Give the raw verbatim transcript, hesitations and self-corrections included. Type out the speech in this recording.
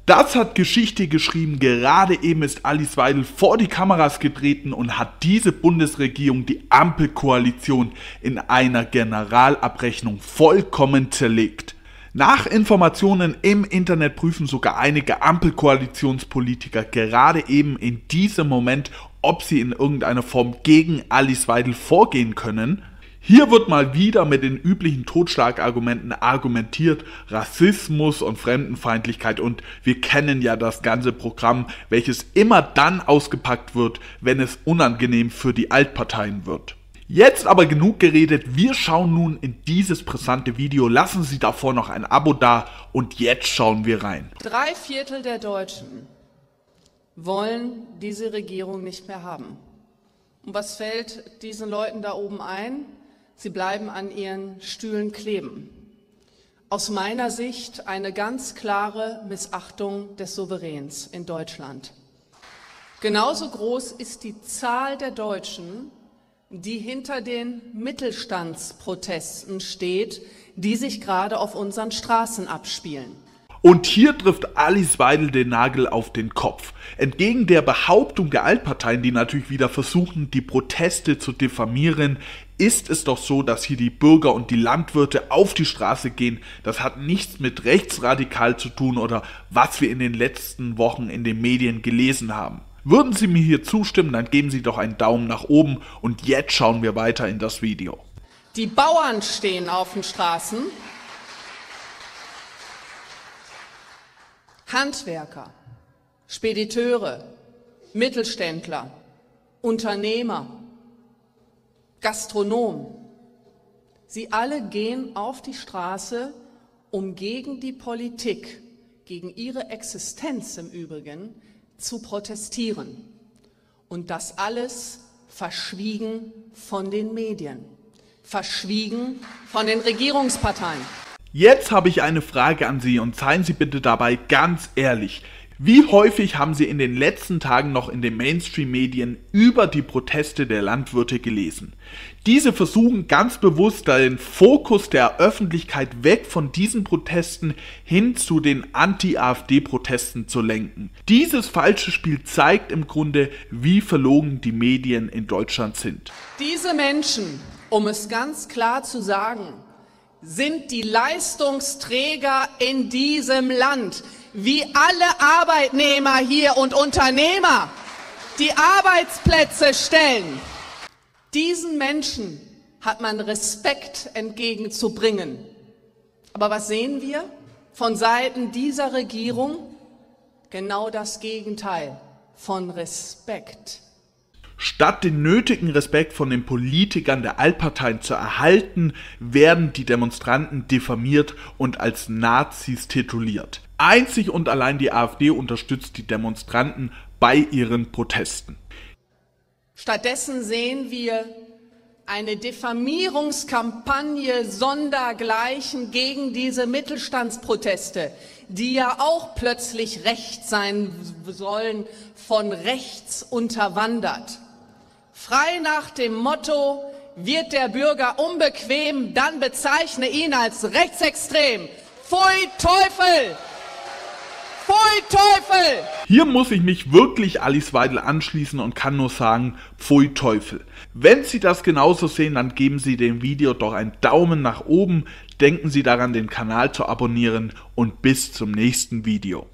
Das hat Geschichte geschrieben, gerade eben ist Alice Weidel vor die Kameras getreten und hat diese Bundesregierung, die Ampelkoalition, in einer Generalabrechnung vollkommen zerlegt. Nach Informationen im Internet prüfen sogar einige Ampelkoalitionspolitiker gerade eben in diesem Moment, ob sie in irgendeiner Form gegen Alice Weidel vorgehen können. Hier wird mal wieder mit den üblichen Totschlagargumenten argumentiert, Rassismus und Fremdenfeindlichkeit, und wir kennen ja das ganze Programm, welches immer dann ausgepackt wird, wenn es unangenehm für die Altparteien wird. Jetzt aber genug geredet, wir schauen nun in dieses brisante Video, lassen Sie davor noch ein Abo da und jetzt schauen wir rein. Drei Viertel der Deutschen wollen diese Regierung nicht mehr haben. Und was fällt diesen Leuten da oben ein? Sie bleiben an ihren Stühlen kleben. Aus meiner Sicht eine ganz klare Missachtung des Souveräns in Deutschland. Genauso groß ist die Zahl der Deutschen, die hinter den Mittelstandsprotesten steht, die sich gerade auf unseren Straßen abspielen. Und hier trifft Alice Weidel den Nagel auf den Kopf. Entgegen der Behauptung der Altparteien, die natürlich wieder versuchen, die Proteste zu diffamieren, ist es doch so, dass hier die Bürger und die Landwirte auf die Straße gehen. Das hat nichts mit rechtsradikal zu tun oder was wir in den letzten Wochen in den Medien gelesen haben. Würden Sie mir hier zustimmen, dann geben Sie doch einen Daumen nach oben und jetzt schauen wir weiter in das Video. Die Bauern stehen auf den Straßen. Handwerker, Spediteure, Mittelständler, Unternehmer, Gastronomen. Sie alle gehen auf die Straße, um gegen die Politik, gegen ihre Existenz im Übrigen, zu protestieren. Und das alles verschwiegen von den Medien, verschwiegen von den Regierungsparteien. Jetzt habe ich eine Frage an Sie und seien Sie bitte dabei ganz ehrlich. Wie häufig haben Sie in den letzten Tagen noch in den Mainstream-Medien über die Proteste der Landwirte gelesen? Diese versuchen ganz bewusst den Fokus der Öffentlichkeit weg von diesen Protesten hin zu den Anti-AfD-Protesten zu lenken. Dieses falsche Spiel zeigt im Grunde, wie verlogen die Medien in Deutschland sind. Diese Menschen, um es ganz klar zu sagen, sind die Leistungsträger in diesem Land, wie alle Arbeitnehmer hier und Unternehmer, die Arbeitsplätze stellen. Diesen Menschen hat man Respekt entgegenzubringen. Aber was sehen wir von Seiten dieser Regierung? Genau das Gegenteil von Respekt. Statt den nötigen Respekt von den Politikern der Altparteien zu erhalten, werden die Demonstranten diffamiert und als Nazis tituliert. Einzig und allein die AfD unterstützt die Demonstranten bei ihren Protesten. Stattdessen sehen wir eine Diffamierungskampagne sondergleichen gegen diese Mittelstandsproteste, die ja auch plötzlich rechts sein sollen, von rechts unterwandert. Frei nach dem Motto, wird der Bürger unbequem, dann bezeichne ihn als rechtsextrem. Pfui Teufel! Pfui Teufel! Hier muss ich mich wirklich Alice Weidel anschließen und kann nur sagen, pfui Teufel. Wenn Sie das genauso sehen, dann geben Sie dem Video doch einen Daumen nach oben, denken Sie daran, den Kanal zu abonnieren und bis zum nächsten Video.